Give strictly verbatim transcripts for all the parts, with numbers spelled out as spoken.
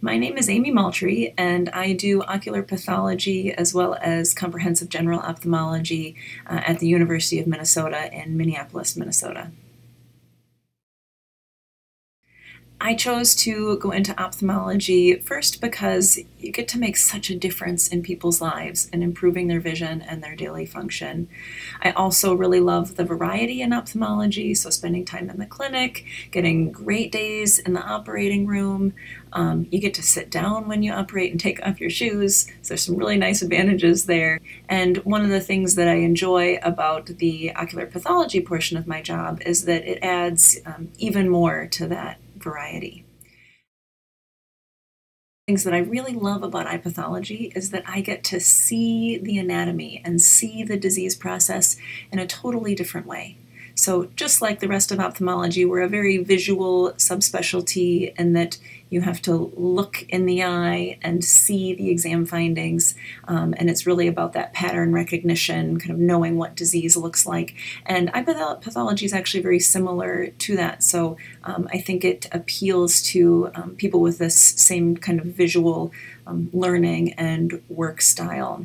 My name is Amy Maltry, and I do ocular pathology as well as comprehensive general ophthalmology uh, at the University of Minnesota in Minneapolis, Minnesota. I chose to go into ophthalmology first because you get to make such a difference in people's lives and improving their vision and their daily function. I also really love the variety in ophthalmology, so spending time in the clinic, getting great days in the operating room. Um, you get to sit down when you operate and take off your shoes, so there's some really nice advantages there. And one of the things that I enjoy about the ocular pathology portion of my job is that it adds um, even more to that variety. Things that I really love about eye pathology is that I get to see the anatomy and see the disease process in a totally different way. So just like the rest of ophthalmology, we're a very visual subspecialty in that you have to look in the eye and see the exam findings, um, and it's really about that pattern recognition, kind of knowing what disease looks like. And eye pathology is actually very similar to that, so um, I think it appeals to um, people with this same kind of visual um, learning and work style.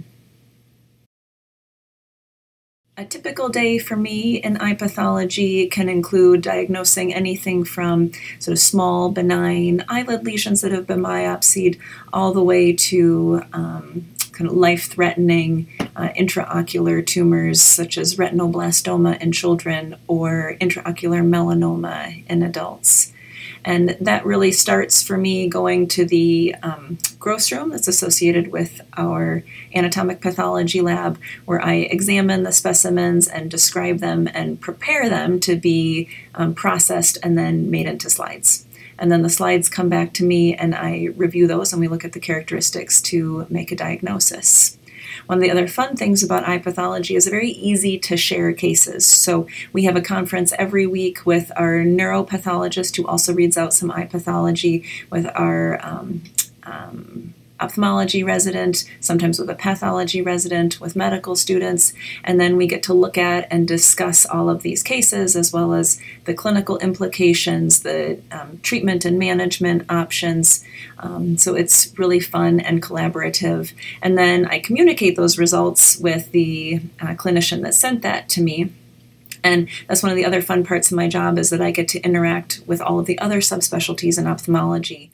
A typical day for me in eye pathology can include diagnosing anything from sort of small, benign eyelid lesions that have been biopsied all the way to um, kind of life-threatening uh, intraocular tumors such as retinoblastoma in children or intraocular melanoma in adults. And that really starts for me going to the um, gross room that's associated with our anatomic pathology lab, where I examine the specimens and describe them and prepare them to be um, processed and then made into slides. And then the slides come back to me and I review those and we look at the characteristics to make a diagnosis. One of the other fun things about eye pathology is very easy to share cases. So we have a conference every week with our neuropathologist who also reads out some eye pathology, with our um, um, ophthalmology resident, sometimes with a pathology resident, with medical students, and then we get to look at and discuss all of these cases as well as the clinical implications, the um, treatment and management options. Um, so it's really fun and collaborative. And then I communicate those results with the uh, clinician that sent that to me. And that's one of the other fun parts of my job, is that I get to interact with all of the other subspecialties in ophthalmology.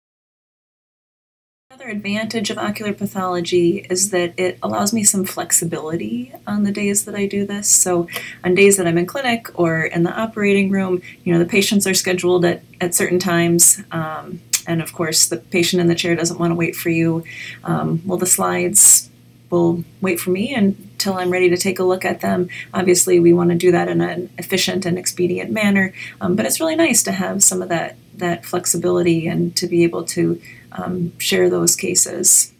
Another advantage of ocular pathology is that it allows me some flexibility on the days that I do this. So on days that I'm in clinic or in the operating room, you know, the patients are scheduled at, at certain times. Um, and of course, the patient in the chair doesn't want to wait for you. Um, well, the slides will wait for me until I'm ready to take a look at them. Obviously, we want to do that in an efficient and expedient manner, um, but it's really nice to have some of that, that flexibility and to be able to um, share those cases.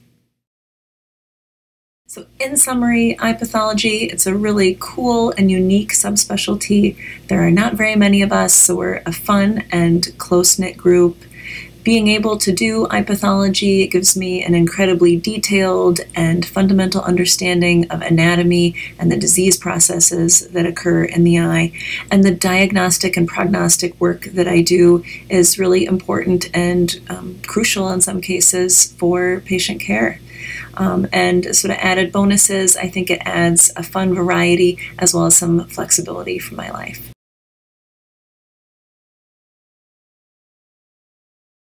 So in summary, eye pathology, it's a really cool and unique subspecialty. There are not very many of us, so we're a fun and close-knit group. Being able to do eye pathology gives me an incredibly detailed and fundamental understanding of anatomy and the disease processes that occur in the eye. And the diagnostic and prognostic work that I do is really important and um, crucial in some cases for patient care. Um, and sort of added bonuses, I think it adds a fun variety as well as some flexibility for my life.